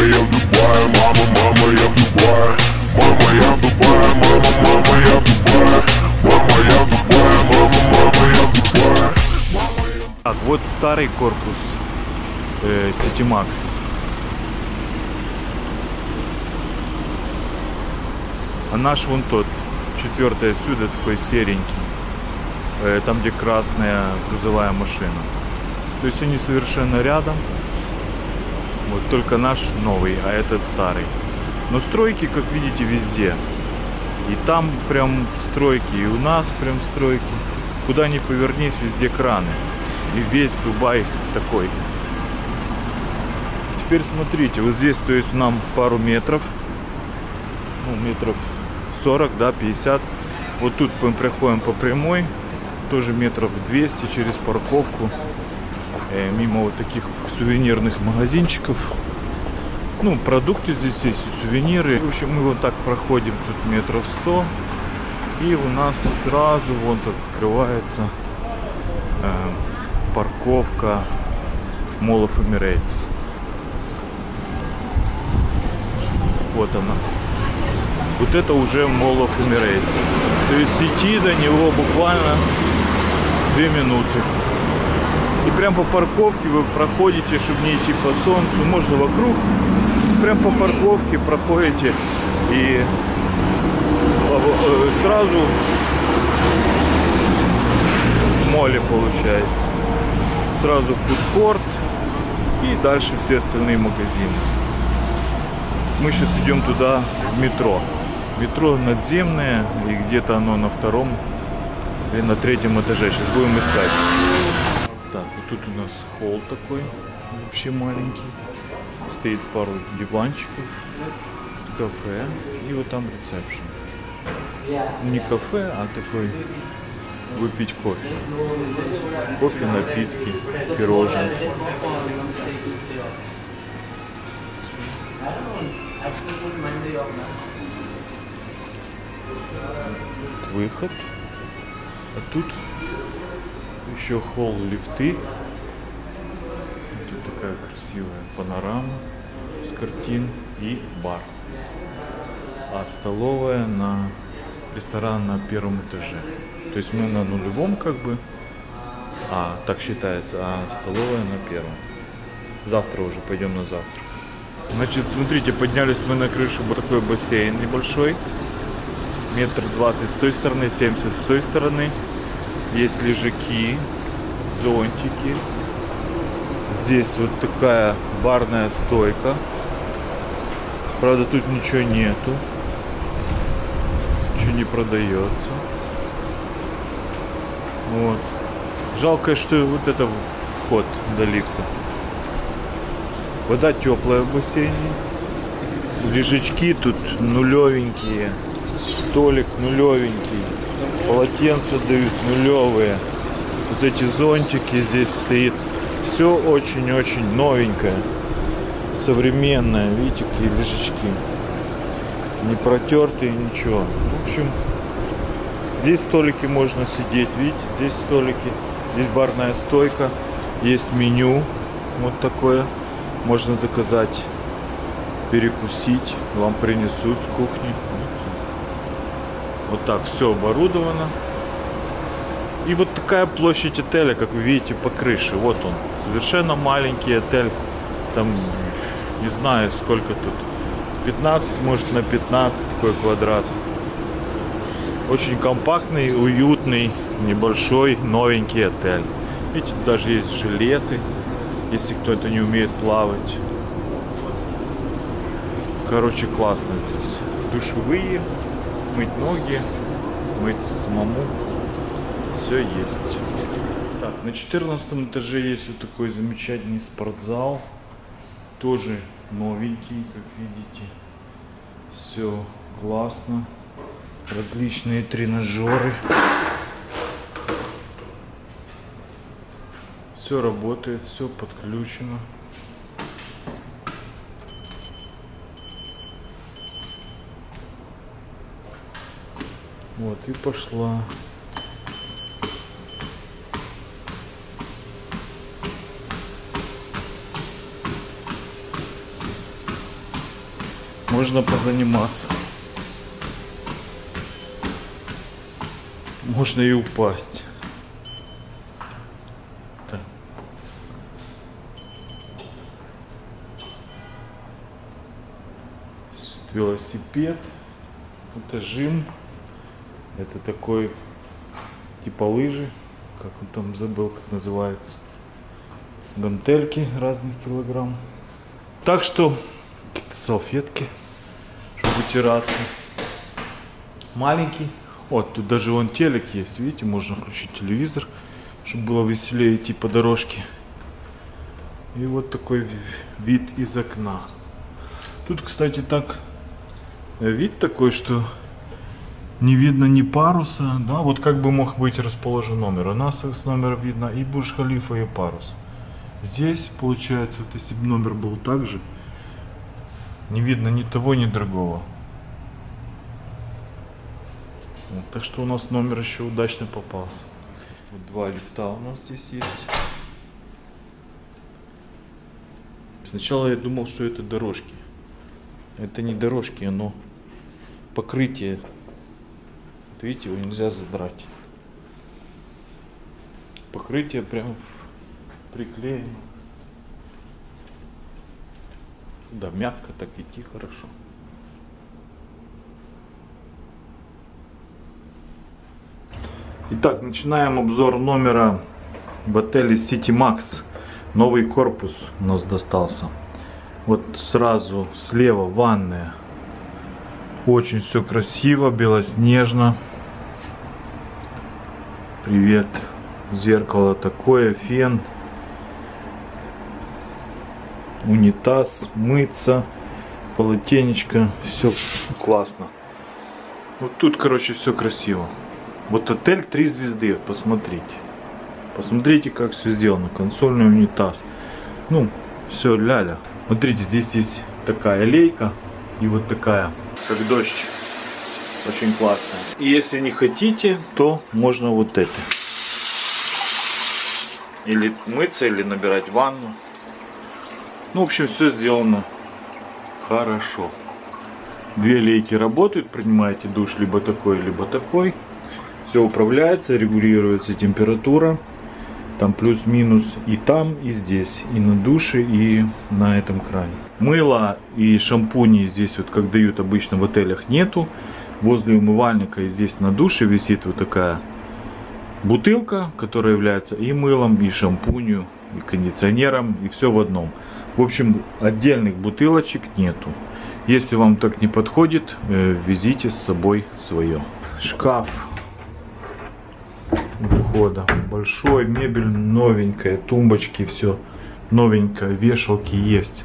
я в Дубае, мама, мама, я в Дубае. Мама, я в Дубае, мама, мама, я в Дубае. Мама, я в Дубае, мама, мама, я в Дубае. Так, вот старый корпус Citimax. А наш вон тот, четвертый отсюда, такой серенький. Там, где красная грузовая машина. То есть они совершенно рядом. Вот только наш новый, а этот старый. Но стройки, как видите, везде. И там прям стройки, и у нас прям стройки. Куда ни повернись, везде краны. И весь Дубай такой. Теперь смотрите, вот здесь, то есть нам пару метров. Ну, метров 40, да, 50. Вот тут мы проходим по прямой. Тоже метров 200 через парковку. Мимо вот таких сувенирных магазинчиков. Ну, продукты здесь есть, и сувениры. В общем, мы вот так проходим тут метров 100. И у нас сразу вон так открывается парковка Mall of Emirates. Вот она. Вот это уже Mall of Emirates. То есть идти до него буквально 2 минуты. И прям по парковке вы проходите, чтобы не идти по солнцу, можно вокруг. Прям по парковке проходите и сразу в моле получается. Сразу фудкорт и дальше все остальные магазины. Мы сейчас идем туда, в метро. Метро надземное, и где-то оно на 2-м или на 3-м этаже. Сейчас будем искать. Так, вот тут у нас холл такой, вообще маленький. Стоит пару диванчиков, кафе, и вот там ресепшн. Не кафе, а такой выпить кофе. Кофе, напитки, пироженки. Выход. А тут еще холл, лифты. Тут такая красивая панорама с картин и бар. А столовая на ресторан на 1-м этаже. То есть мы на 0-м как бы. Так считается. А столовая на 1-м. Завтра уже пойдем на завтрак. Значит, смотрите, поднялись мы на крышу, такой бассейн небольшой. 1,20 м с той стороны, 70 с той стороны. Есть лежаки, зонтики. Здесь вот такая барная стойка. Правда, тут ничего нету. Ничего не продается. Вот. Жалко, что вот это вход до лифта. Вода теплая в бассейне. Лежачки тут нулевенькие. Столик нулевенький. Полотенца дают нулевые. Вот эти зонтики здесь стоит. Все очень-очень новенькое. Современное. Видите, какие лежачки. Не протертые, ничего. В общем, здесь столики можно сидеть. Видите, здесь столики. Здесь барная стойка. Есть меню. Вот такое. Можно заказать, перекусить. Вам принесут с кухни. Вот так все оборудовано. И вот такая площадь отеля, как вы видите, по крыше. Вот он. Совершенно маленький отель. Там, не знаю, сколько тут. 15, может, на 15 такой квадрат. Очень компактный, уютный, небольшой, новенький отель. Видите, даже есть жилеты, если кто-то не умеет плавать. Короче, классно здесь. Душевые, мыть ноги, мыться самому. Все есть. Так, на 14 этаже есть вот такой замечательный спортзал. Тоже новенький, как видите. Все классно. Различные тренажеры. Все работает, все подключено. Вот и пошла. Можно позаниматься. Можно и упасть. Так. Велосипед. Это жим. Это такой типа лыжи. Как он там, забыл, как называется. Гантельки разных килограмм. Так что какие-то салфетки, чтобы утираться. Маленький. Вот, тут даже вон телек есть. Видите, можно включить телевизор, чтобы было веселее идти по дорожке. И вот такой вид из окна. Тут, кстати, так вид такой, что не видно ни паруса. Да, вот как бы мог быть расположен номер. У нас с номера видно и Бурдж-Халифа, и парус. Здесь, получается, вот если бы номер был так же, не видно ни того, ни другого. Вот, так что у нас номер еще удачно попался. Вот 2 лифта у нас здесь есть. Сначала я думал, что это дорожки. Это не дорожки, оно покрытие. Вот видите, его нельзя задрать. Покрытие прям приклеено. Да, мягко так идти хорошо. Итак, начинаем обзор номера в отеле City Max. Новый корпус у нас достался. Вот сразу слева ванная. Очень все красиво, белоснежно. Привет. Зеркало такое, фен. Унитаз, мыться, полотенечко. Все классно. Вот тут, короче, все красиво. Вот отель 3 звезды, посмотрите. Посмотрите, как все сделано. Консольный унитаз. Ну, все ля-ля. Смотрите, здесь есть такая лейка. И вот такая, как дождь. Очень классная. И если не хотите, то можно вот это. Или мыться, или набирать ванну. Ну, в общем, все сделано хорошо. 2 лейки работают. Принимаете душ либо такой, либо такой. Все управляется, регулируется температура. Там плюс-минус и там, и здесь. И на душе, и на этом кране. Мыла и шампуни здесь, вот как дают обычно в отелях, нету. Возле умывальника и здесь на душе висит вот такая бутылка, которая является и мылом, и шампунью, и кондиционером, и все в одном. В общем, отдельных бутылочек нету. Если вам так не подходит, везите с собой свое. Шкаф у входа большой, мебель новенькая, тумбочки, все новенькое, вешалки есть.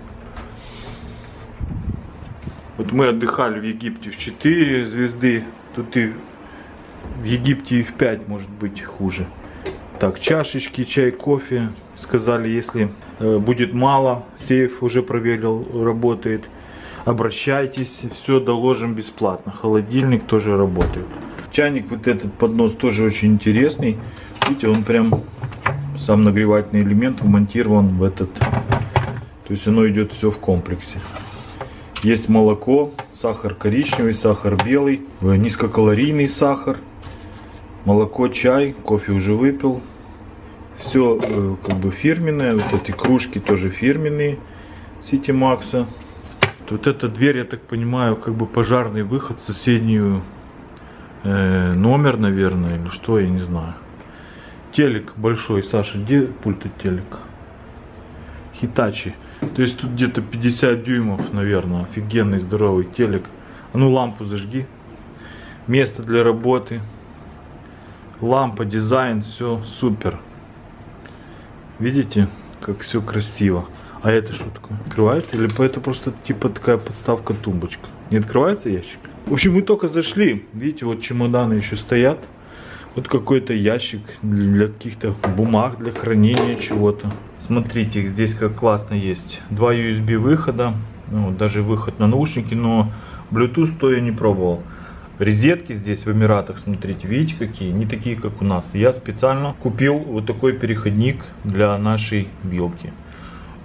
Вот мы отдыхали в Египте в 4 звезды, тут и в Египте и в 5 может быть хуже. Так, чашечки, чай, кофе. Сказали, если будет мало, сейф уже проверил, работает. Обращайтесь, все доложим бесплатно. Холодильник тоже работает. Чайник, вот этот поднос тоже очень интересный. Видите, он прям, сам нагревательный элемент вмонтирован в этот. То есть оно идет все в комплексе. Есть молоко, сахар коричневый, сахар белый, низкокалорийный сахар. Молоко, чай, кофе уже выпил. Все как бы фирменное. Вот эти кружки тоже фирменные City Max. Вот эта дверь, я так понимаю, как бы пожарный выход в соседнюю номер, наверное, или что, я не знаю. Телек большой. Саша, где пульт от телека? Hitachi. То есть тут где-то 50 дюймов, наверное. Офигенный здоровый телек. А ну лампу зажги. Место для работы. Лампа, дизайн, все супер. Видите, как все красиво. А это что такое? Открывается? Или это просто типа такая подставка тумбочка? Не открывается ящик? В общем, мы только зашли. Видите, вот чемоданы еще стоят. Вот какой-то ящик для каких-то бумаг, для хранения чего-то. Смотрите, здесь как классно есть. 2 USB выхода. Ну, даже выход на наушники, но Bluetooth то я не пробовал. Розетки здесь в Эмиратах, смотрите, видите какие? Не такие, как у нас. Я специально купил вот такой переходник для нашей вилки.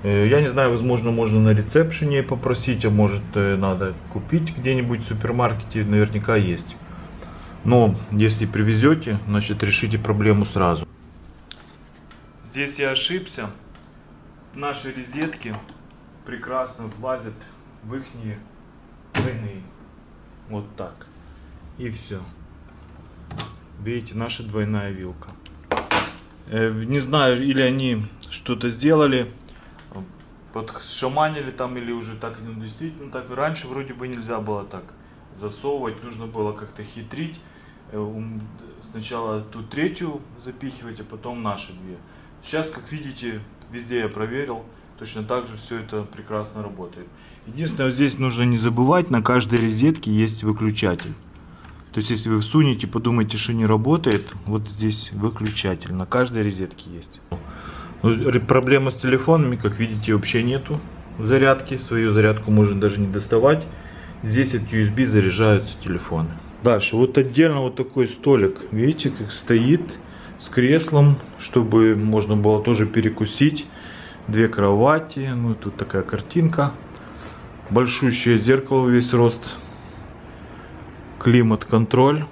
Я не знаю, возможно, можно на ресепшене попросить, а может надо купить где-нибудь в супермаркете, наверняка есть. Но если привезете, значит решите проблему сразу. Здесь я ошибся. Наши розетки прекрасно влазят в их двойные. Вот так. И все. Видите, наша двойная вилка. Не знаю, или они что-то сделали, подшаманили там, или уже так, действительно так. Раньше вроде бы нельзя было так засовывать, нужно было как-то хитрить. Сначала ту третью запихивать, а потом наши две. Сейчас, как видите, везде я проверил, точно так же все это прекрасно работает. Единственное, вот здесь нужно не забывать, на каждой розетке есть выключатель. То есть, если вы всунете, подумаете, что не работает, вот здесь выключатель, на каждой розетке есть. Проблемы с телефонами, как видите, вообще нету зарядки. Свою зарядку можно даже не доставать. Здесь от USB заряжаются телефоны. Дальше, вот отдельно вот такой столик, видите, как стоит, с креслом, чтобы можно было тоже перекусить. Две кровати, ну тут такая картинка. Большущее зеркало весь рост. Климат-контроль.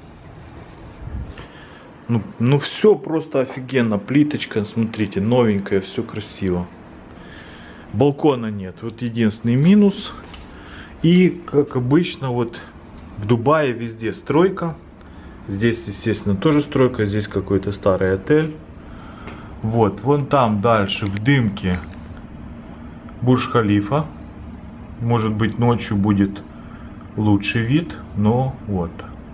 Ну все просто офигенно. Плиточка, смотрите, новенькая, все красиво. Балкона нет. Вот единственный минус. И, как обычно, вот в Дубае везде стройка. Здесь, естественно, тоже стройка. Здесь какой-то старый отель. Вот, вон там дальше в дымке Бурдж-Халифа. Может быть, ночью будет лучший вид, но вот.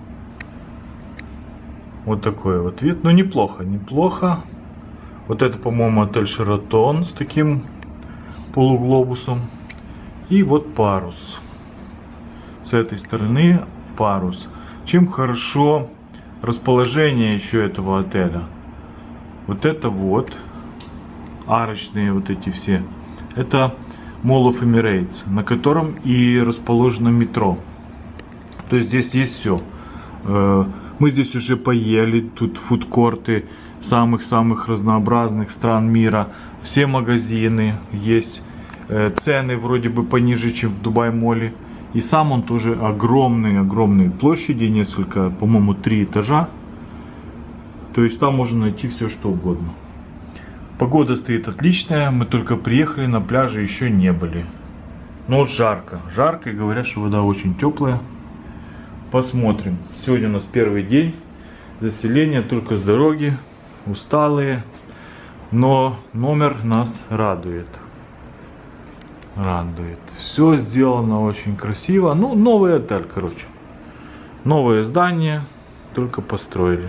Вот такой вот вид. Ну, неплохо, неплохо. Вот это, по-моему, отель Шератон с таким полуглобусом. И вот парус. С этой стороны парус. Чем хорошо расположение еще этого отеля? Вот это вот арочные вот эти все. Это Mall of Emirates, на котором и расположено метро. То есть здесь есть все. Мы здесь уже поели. Тут фудкорты самых-самых разнообразных стран мира. Все магазины есть. Цены вроде бы пониже, чем в Дубай-моле. И сам он тоже огромные площади. Несколько, по-моему, 3 этажа. То есть там можно найти все, что угодно. Погода стоит отличная. Мы только приехали, на пляже еще не были. Но вот жарко. Жарко, и говорят, что вода очень теплая. Посмотрим. Сегодня у нас первый день заселения, только с дороги. Усталые. Но номер нас радует. Радует. Все сделано очень красиво. Ну, новый отель, короче. Новое здание. Только построили.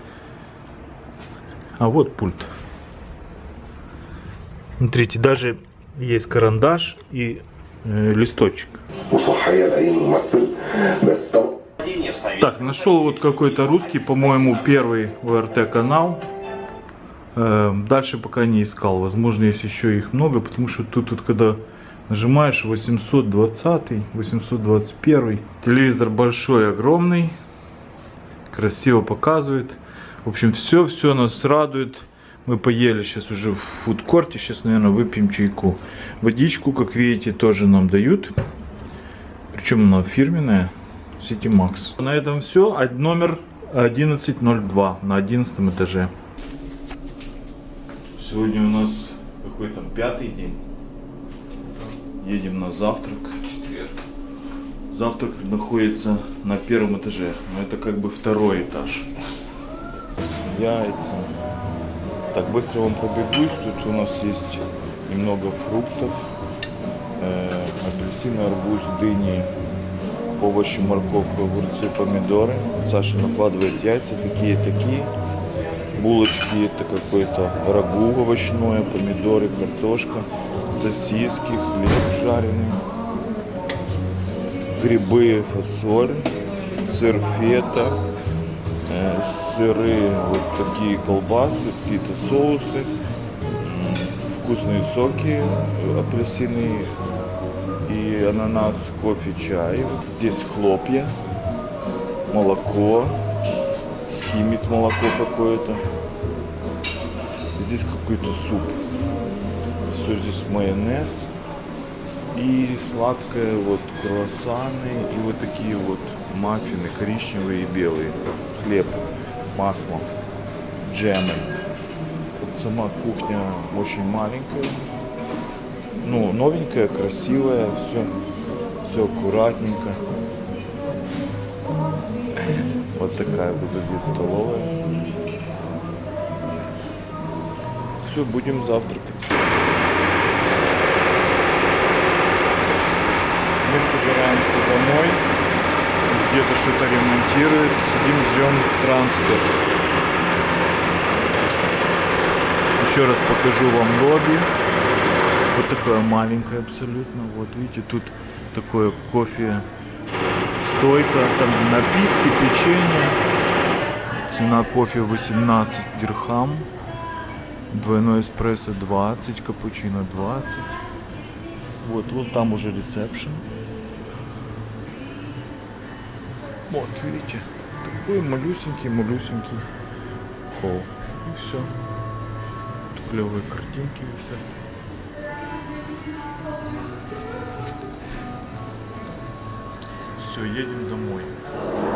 А вот пульт. Смотрите, даже есть карандаш и листочек. Так, нашел вот какой-то русский, по-моему, первый ОРТ канал. Дальше пока не искал. Возможно, есть еще их много, потому что тут когда нажимаешь 820, 821. Телевизор большой, огромный. Красиво показывает. В общем, все нас радует. Мы поели сейчас уже в фудкорте. Сейчас, наверное, выпьем чайку. Водичку, как видите, тоже нам дают. Причем она фирменная. City Max. На этом все. Номер 1102 на 11 этаже. Сегодня у нас какой там 5-й день. Едем на завтрак. Завтрак находится на 1-м этаже. Но это как бы 2-й этаж. Яйца. Так, быстро вам пробегусь. Тут у нас есть немного фруктов. Апельсины, арбуз, дыни, овощи, морковка, огурцы, помидоры. Саша накладывает яйца, такие. Булочки, это какое-то рагу овощное, помидоры, картошка, сосиски, хлеб жареный, грибы, фасоль, сыр фета, сыры, вот такие колбасы, какие-то соусы, вкусные соки, апельсины и ананас, кофе, чай. Здесь хлопья, молоко, скиммит молоко какое-то. Здесь какой-то суп. все здесь майонез. И сладкое, вот круассаны, и вот такие вот маффины, коричневые и белые. Хлеб, масло, джемы. Вот сама кухня очень маленькая. Ну, новенькая, красивая, все аккуратненько. Вот такая выглядит столовая. Все, будем завтракать. Мы собираемся домой. Где-то что-то ремонтируют. Сидим, ждем трансфер. Еще раз покажу вам лобби. Вот такое маленькое абсолютно. Вот видите, тут такое кофе. Стойка, там напитки, печенье. Цена кофе 18 дирхам. Двойной эспрессо 20, капучино 20. Вот там уже ресепшн. Вот, видите, такой малюсенький холл. И все. Тут клевые картинки висят. Все, едем домой.